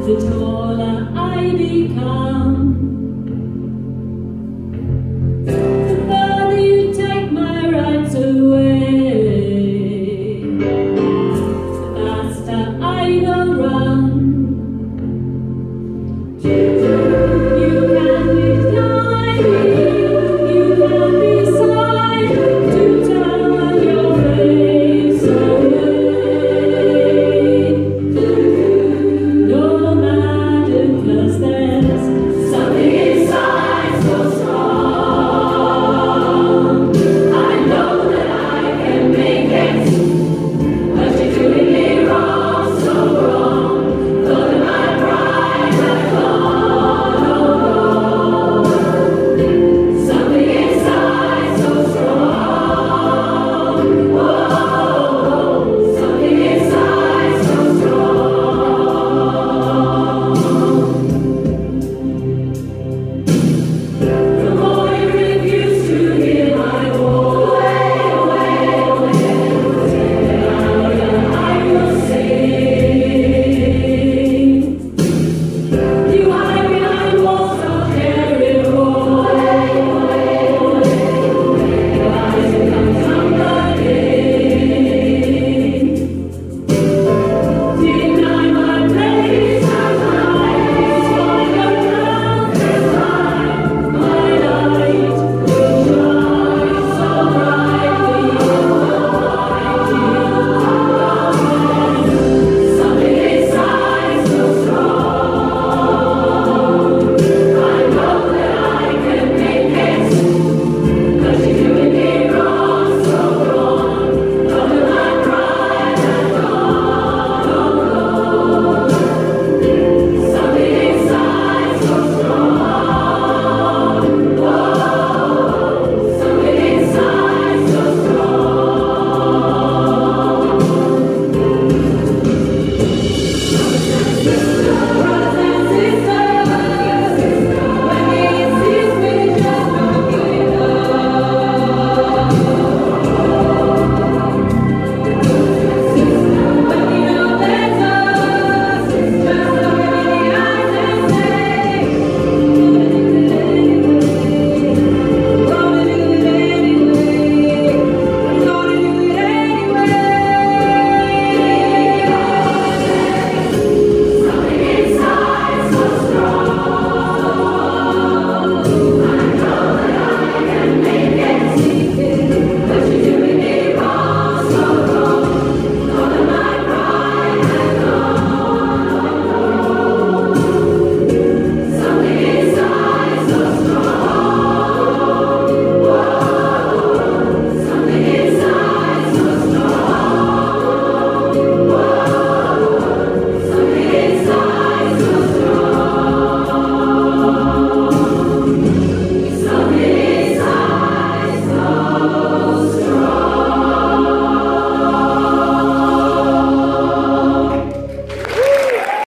the taller I become. The further you take my rights away, the faster I will run. You can deny me, you can decide to turn your face away. No matter, 'cause there's something inside so strong. I know that I can make it, but you're doing me wrong, so wrong. Though that my pride has gone wrong. Something inside so strong. Whoa, something inside so strong. The more you refuse to hear my voice, the louder I will sing. You hide behind walls of terrible. Your eyes become somebody. Deny my place and life, swallow down and light. My light will shine so brightly something inside so strong. I know that I can make it, 'cause you're doing me wrong, so wrong. Though that my pride has gone wrong. Something inside so strong. Whoa, something inside so strong.